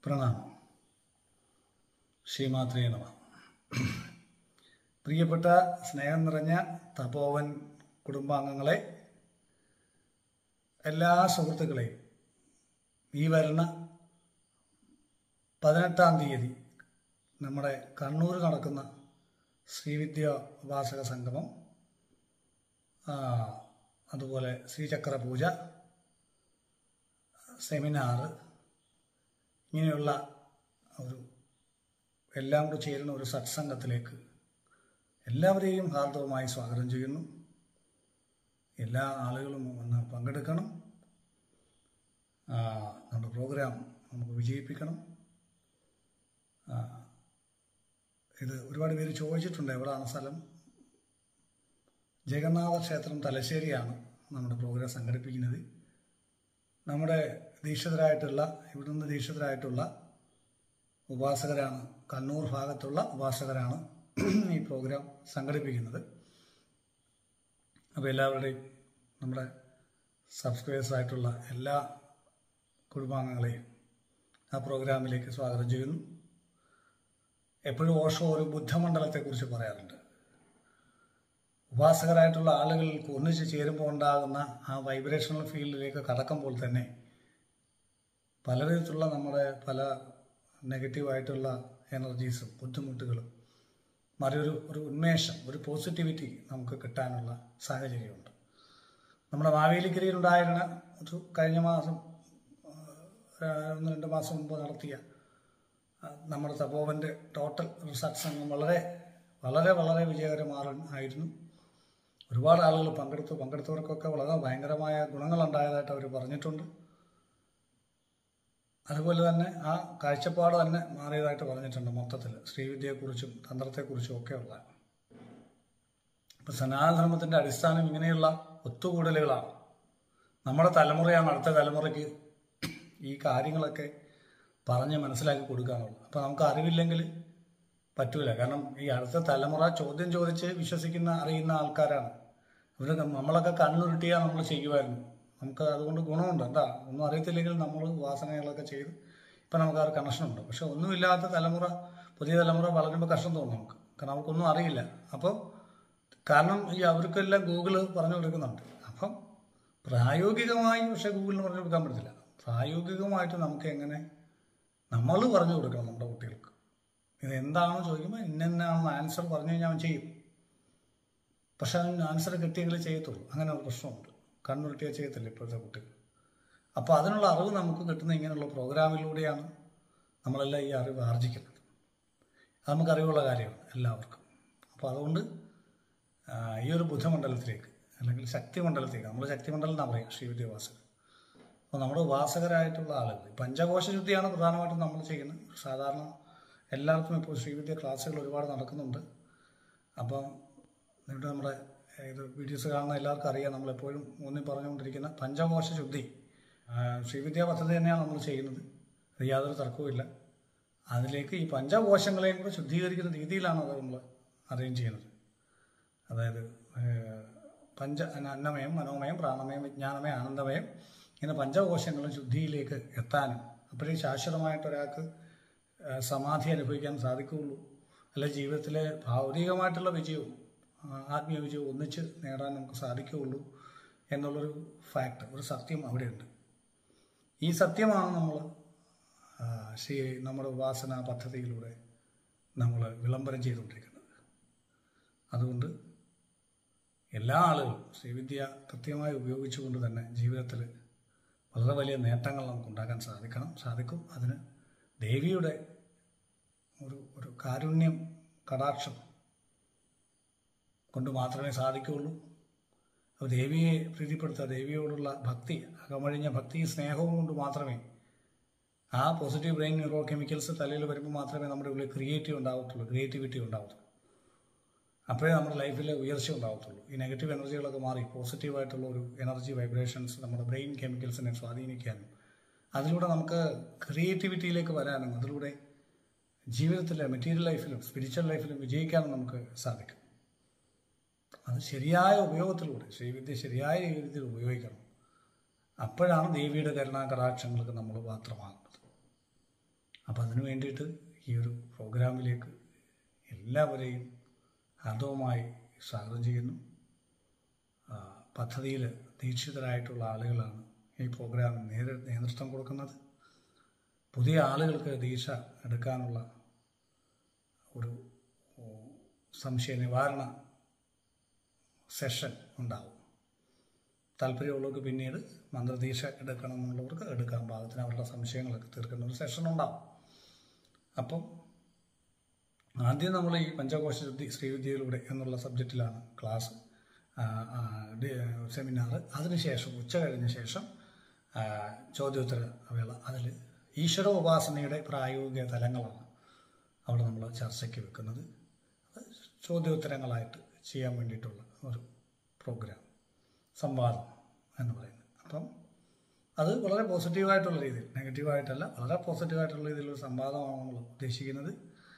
പ്രണാമം. ശ്രീമാത്രേ നമഃ. പ്രിയപ്പെട്ട സ്നേഹം നിറഞ്ഞ തപോവൻ കുടുംബാംഗങ്ങളെ, എല്ലാ സുഹൃത്തുക്കളെയും ഈ വരുന്ന 18-ാം തീയതി നമ്മുടെ കണ്ണൂർ നടക്കുന്ന ശ്രീവിദ്യ ഉപാസക സംഗമം, അതുപോലെ ശ്രീചക്ര പൂജ, സെമിനാർ, ഇങ്ങനെയുള്ള ഒരു എല്ലാം കൂടി ചേരുന്ന ഒരു സത്സംഗത്തിലേക്ക് എല്ലാവരെയും ഹാർദവമായി സ്വാഗതം ചെയ്യുന്നു. എല്ലാ ആളുകളും വന്ന് പങ്കെടുക്കണം. നമ്മുടെ പ്രോഗ്രാം നമുക്ക് വിജയിപ്പിക്കണം. ഇത് ഒരുപാട് പേര് ചോദിച്ചിട്ടുണ്ട്, എവിടെയാണ് സ്ഥലം. ജഗന്നാഥ ക്ഷേത്രം തലശ്ശേരിയാണ് നമ്മുടെ പ്രോഗ്രാം സംഘടിപ്പിക്കുന്നത്. നമ്മുടെ ഇവിടുന്ന് ദീക്ഷിതരായിട്ടുള്ള ഉപാസകരാണ്, കണ്ണൂർ ഭാഗത്തുള്ള ഉപാസകരാണ് ഈ പ്രോഗ്രാം സംഘടിപ്പിക്കുന്നത്. അപ്പോൾ എല്ലാവരുടെയും നമ്മുടെ സബ്സ്ക്രൈബേഴ്സായിട്ടുള്ള എല്ലാ കുടുംബാംഗങ്ങളെയും ആ പ്രോഗ്രാമിലേക്ക് സ്വാഗതം ചെയ്യുന്നു. എപ്പോഴും ഓഷോ ഒരു ബുദ്ധമണ്ഡലത്തെക്കുറിച്ച് പറയാറുണ്ട്. ഉപാസകരായിട്ടുള്ള ആളുകൾക്ക് ഒന്നിച്ച് ചേരുമ്പോൾ ഉണ്ടാകുന്ന ആ വൈബ്രേഷണൽ ഫീൽഡിലേക്ക് കടക്കുമ്പോൾ തന്നെ പലവിധത്തിലുള്ള നമ്മുടെ പല നെഗറ്റീവായിട്ടുള്ള എനർജീസും ബുദ്ധിമുട്ടുകളും മാറി ഒരു ഉന്മേഷം, ഒരു പോസിറ്റിവിറ്റി നമുക്ക് കിട്ടാനുള്ള സാഹചര്യമുണ്ട്. നമ്മുടെ മാവേലിക്കരയിലുണ്ടായിരുന്ന ഒരു കഴിഞ്ഞ മാസം 1-2 മാസം മുമ്പ് നടത്തിയ നമ്മുടെ തപോവൻ്റെ ടോട്ടൽ ഒരു സത്സംഗം വളരെ വളരെ വളരെ വിജയകരമായിരുന്നു. ഒരുപാട് ആളുകൾ പങ്കെടുത്തവർക്കൊക്കെ വളരെ ഭയങ്കരമായ ഗുണങ്ങളുണ്ടായതായിട്ട് അവർ പറഞ്ഞിട്ടുണ്ട്. അതുപോലെ തന്നെ ആ കാഴ്ചപ്പാട് തന്നെ മാറിയതായിട്ട് പറഞ്ഞിട്ടുണ്ട്. മൊത്തത്തിൽ ശ്രീവിദ്യയെക്കുറിച്ചും തന്ത്രത്തെക്കുറിച്ചും ഒക്കെയുള്ള. ഇപ്പം സനാതനധർമ്മത്തിൻ്റെ അടിസ്ഥാനം ഇങ്ങനെയുള്ള ഒത്തുകൂടലുകളാണ്. നമ്മുടെ തലമുറയാണ് അടുത്ത തലമുറയ്ക്ക് ഈ കാര്യങ്ങളൊക്കെ പറഞ്ഞ് മനസ്സിലാക്കി കൊടുക്കാനുള്ളത്. അപ്പം നമുക്ക് അറിവില്ലെങ്കിൽ പറ്റൂല. കാരണം ഈ അടുത്ത തലമുറ ചോദ്യം ചോദിച്ച് അറിയുന്ന ആൾക്കാരാണ്. നമ്മളൊക്കെ കണ്ണുരുട്ടിയാൽ നമ്മൾ ചെയ്യുമായിരുന്നു. നമുക്ക് അതുകൊണ്ട് ഗുണമുണ്ട്. ഒന്നും അറിയത്തില്ലെങ്കിൽ നമ്മൾ ഉപാസനകളൊക്കെ ചെയ്ത് ഇപ്പം നമുക്ക് ആ ഒരു കണക്ഷനുണ്ട്. പക്ഷെ ഒന്നുമില്ലാത്ത പുതിയ തലമുറ വളരുമ്പോൾ കഷ്ടം തോന്നും നമുക്ക്. കാരണം അവർക്കൊന്നും അറിയില്ല. അപ്പം കാരണം അവർക്കെല്ലാം ഗൂഗിള് പറഞ്ഞു കൊടുക്കുന്നുണ്ട്. അപ്പം പ്രായോഗികമായി പക്ഷെ ഗൂഗിളിന് പറഞ്ഞു കൊടുക്കാൻ പറ്റത്തില്ല. പ്രായോഗികമായിട്ട് നമുക്ക് എങ്ങനെ നമ്മൾ പറഞ്ഞു കൊടുക്കണം നമ്മുടെ കുട്ടികൾക്ക്. ഇത് എന്താണെന്ന് ചോദിക്കുമ്പോൾ ഇന്നാണെന്ന് ആൻസർ പറഞ്ഞു കഴിഞ്ഞാൽ അവൻ ചെയ്യും. പക്ഷെ അതിന് ആൻസർ കിട്ടിയെങ്കിലേ ചെയ്യത്തുള്ളൂ. അങ്ങനെ ഒരു പ്രശ്നമുണ്ട്. കണ്ണുരുട്ടിയാൽ ചെയ്യത്തില്ല ഇപ്പോഴത്തെ കുട്ടികൾ. അപ്പോൾ അതിനുള്ള അറിവ് നമുക്ക് കിട്ടുന്ന ഇങ്ങനെയുള്ള പ്രോഗ്രാമിലൂടെയാണ് നമ്മളെല്ലാം ഈ അറിവ് ആർജിക്കുന്നത്. അത് നമുക്ക് അറിവുള്ള കാര്യമാണ് എല്ലാവർക്കും. അപ്പോൾ അതുകൊണ്ട് ഈ ഒരു ബുദ്ധമണ്ഡലത്തിലേക്ക് അല്ലെങ്കിൽ ശക്തിമണ്ഡലത്തിലേക്ക്, നമ്മൾ ശക്തിമണ്ഡലം എന്നാണ് പറയുക ശ്രീവിദ്യ ഉപാസകർ. അപ്പോൾ നമ്മുടെ ഉപാസകരായിട്ടുള്ള ആളുകൾ പഞ്ചകോശ ശുദ്ധിയാണ് പ്രധാനമായിട്ടും നമ്മൾ ചെയ്യുന്നത്. സാധാരണ എല്ലായിടത്തും ഇപ്പോൾ ശ്രീവിദ്യ ക്ലാസ്സുകൾ ഒരുപാട് നടക്കുന്നുണ്ട്. അപ്പം ഇവിടെ നമ്മുടെ ഇത് വീഡിയോസ് കാണുന്ന എല്ലാവർക്കും അറിയാം, നമ്മളെപ്പോഴും പറഞ്ഞുകൊണ്ടിരിക്കുന്ന പഞ്ചകോശ ശുദ്ധി ശ്രീവിദ്യ പദ്ധതി തന്നെയാണ് നമ്മൾ ചെയ്യുന്നത്. അത് യാതൊരു തർക്കവുമില്ല. അതിലേക്ക് ഈ പഞ്ചകോശങ്ങളെയും കൂടെ ശുദ്ധീകരിക്കുന്ന രീതിയിലാണ് അത് നമ്മൾ അറേഞ്ച് ചെയ്യുന്നത്. അതായത് അന്നമയം, മനോമയം, പ്രാണമയം, വിജ്ഞാനമയം, ആനന്ദമയം, ഇങ്ങനെ പഞ്ചകോശങ്ങളും ശുദ്ധിയിലേക്ക് എത്താനും അപ്പോഴേ ശാശ്വതമായിട്ട് ഒരാൾക്ക് സമാധി അനുഭവിക്കാൻ സാധിക്കുകയുള്ളൂ. അല്ലെ ജീവിതത്തിലെ ഭൗതികമായിട്ടുള്ള വിജയവും ആത്മീയ വിജയവും ഒന്നിച്ച് നേടാൻ നമുക്ക് സാധിക്കുകയുള്ളൂ എന്നുള്ളൊരു ഫാക്ട്, ഒരു സത്യം അവിടെയുണ്ട്. ഈ സത്യമാണ് നമ്മൾ നമ്മുടെ ഉപാസന പദ്ധതിയിലൂടെ നമ്മൾ വിളംബരം ചെയ്തുകൊണ്ടിരിക്കുന്നത്. അതുകൊണ്ട് എല്ലാ ആളുകളും ശ്രീവിദ്യ കൃത്യമായി ഉപയോഗിച്ചുകൊണ്ട് തന്നെ ജീവിതത്തിൽ വളരെ വലിയ നേട്ടങ്ങൾ നമുക്ക് ഉണ്ടാക്കാൻ സാധിക്കും. അതിന് ദേവിയുടെ ഒരു കാരുണ്യം, കടാക്ഷം കൊണ്ട് മാത്രമേ സാധിക്കുകയുള്ളൂ. അപ്പോൾ ദേവിയെ പ്രീതിപ്പെടുത്തുക, ദേവിയോടുള്ള ഭക്തി, അകമഴിഞ്ഞ ഭക്തി സ്നേഹവും കൊണ്ട് മാത്രമേ ആ പോസിറ്റീവ് ബ്രെയിൻ ന്യൂറോ കെമിക്കൽസ് തലയിൽ വരുമ്പോൾ മാത്രമേ നമ്മുടെ ഉള്ളിൽ ക്രിയേറ്റിവിറ്റി ഉണ്ടാവത്തുള്ളൂ. അപ്പോഴേ നമ്മുടെ ലൈഫിൽ ഉയർച്ച ഉണ്ടാകത്തുള്ളൂ. ഈ നെഗറ്റീവ് എനർജികളൊക്കെ മാറി പോസിറ്റീവായിട്ടുള്ള ഒരു എനർജി വൈബ്രേഷൻസ് നമ്മുടെ ബ്രെയിൻ കെമിക്കൽസിനെ സ്വാധീനിക്കാനും അതിലൂടെ നമുക്ക് ക്രിയേറ്റിവിറ്റിയിലേക്ക് വരാനും അതിലൂടെ ജീവിതത്തിലെ മെറ്റീരിയൽ ലൈഫിലും സ്പിരിച്വൽ ലൈഫിലും വിജയിക്കാനും നമുക്ക് സാധിക്കും. അത് ശരിയായ ഉപയോഗത്തിലൂടെ ശ്രീവിദ്യ ശരിയായ രീതിയിൽ ഉപയോഗിക്കണം. അപ്പോഴാണ് ദേവിയുടെ കരുണാകടാക്ഷങ്ങൾക്ക് നമ്മൾ പാത്രമാകുന്നത്. അപ്പോൾ അതിനു വേണ്ടിയിട്ട് ഈ ഒരു പ്രോഗ്രാമിലേക്ക് എല്ലാവരെയും ഹാർദവമായി സ്വാഗതം ചെയ്യുന്നു. പദ്ധതിയിൽ ദീക്ഷിതരായിട്ടുള്ള ആളുകളാണ് ഈ പ്രോഗ്രാമിന് നേതൃത്വം കൊടുക്കുന്നത്. പുതിയ ആളുകൾക്ക് ദീക്ഷ എടുക്കാനുള്ള ഒരു സംശയ നിവാരണ സെഷൻ ഉണ്ടാവും. താല്പര്യമുള്ളവർക്ക് പിന്നീട് മന്ത്രദീക്ഷ എടുക്കണം എന്നുള്ളവർക്ക് എടുക്കാൻ പാകത്തിന് അവരുടെ സംശയങ്ങളൊക്കെ തീർക്കുന്ന ഒരു സെഷൻ ഉണ്ടാവും. അപ്പം ആദ്യം നമ്മൾ ഈ പഞ്ചകോശ ശുദ്ധി ശ്രീവിദ്യയിലൂടെ എന്നുള്ള സബ്ജക്റ്റിലാണ് ക്ലാസ് സെമിനാർ. അതിനുശേഷം ഉച്ച കഴിഞ്ഞ ശേഷം ചോദ്യോത്തര വേള. അതിൽ ഈശ്വര ഉപാസനയുടെ പ്രായോഗിക തലങ്ങളാണ് അവിടെ നമ്മൾ ചർച്ചയ്ക്ക് വെക്കുന്നത്. അത് ചോദ്യോത്തരങ്ങളായിട്ട് ചെയ്യാൻ വേണ്ടിയിട്ടുള്ള ഒരു പ്രോഗ്രാം, സംവാദം എന്ന് പറയുന്നത്. അപ്പം അത് വളരെ പോസിറ്റീവായിട്ടുള്ള രീതിയിൽ, നെഗറ്റീവായിട്ടല്ല, വളരെ പോസിറ്റീവായിട്ടുള്ള രീതിയിലൊരു സംവാദമാണ് നമ്മൾ ഉദ്ദേശിക്കുന്നത്.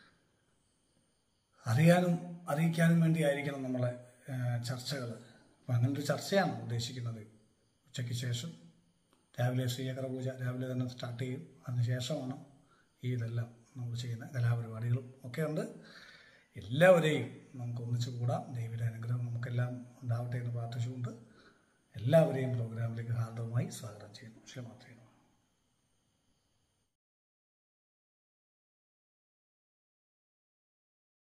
അറിയാനും അറിയിക്കാനും വേണ്ടിയായിരിക്കണം നമ്മളെ ചർച്ചകൾ. അപ്പം അങ്ങനൊരു ചർച്ചയാണ് ഉദ്ദേശിക്കുന്നത്. ഉച്ചയ്ക്ക് ശേഷം രാവിലെ ശ്രീചക്ര പൂജ രാവിലെ തന്നെ സ്റ്റാർട്ട് ചെയ്യും. അതിനുശേഷമാണ് ഇതെല്ലാം നമ്മൾ ചെയ്യുന്ന കലാപരിപാടികളും ഒക്കെ ഉണ്ട്. എല്ലാവരെയും നമുക്ക് ഒന്നിച്ചു കൂടാം. ദൈവയുടെ അനുഗ്രഹം നമുക്കെല്ലാം ഉണ്ടാവട്ടെ എന്ന് പ്രാർത്ഥിച്ചുകൊണ്ട് എല്ലാവരെയും പ്രോഗ്രാമിലേക്ക് ഹാർദവമായി സ്വാഗതം ചെയ്യുന്നു. ശ്രീമാത്രേ.